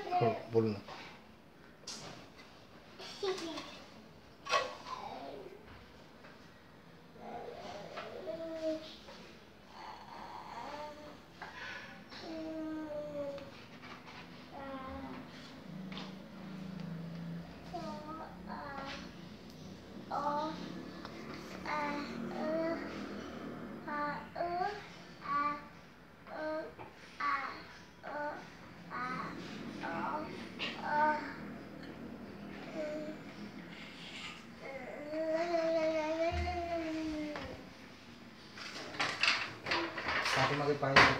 हो बोल ना. पाठीमागे पाय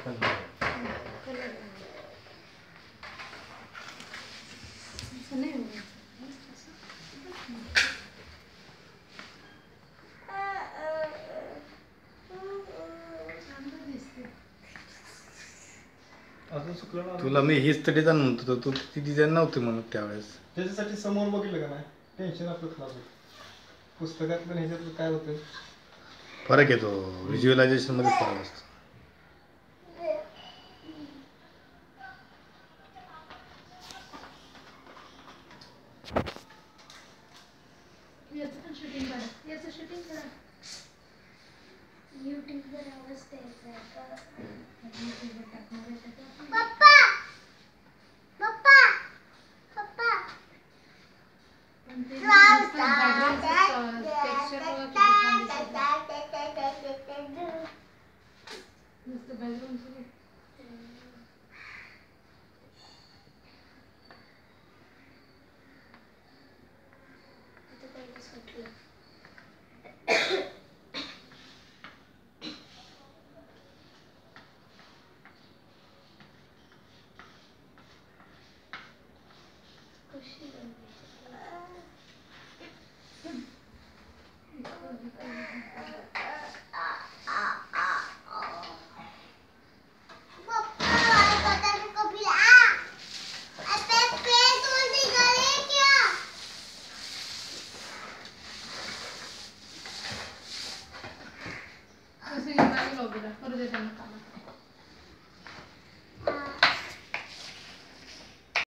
तुला मी हीच तर डिझाईन म्हणतो, तू ती डिझाईन नव्हती म्हणत त्यावेळेस. त्याच्यासाठी समोर बघितलं का नाही, टेन्शन आपलं खराब होतं. पुस्तकात पण ह्याच्यात काय होतं, फरक येतो व्हिज्युअलायझेशन मध्ये फरक असतो. करू दे त्यांना.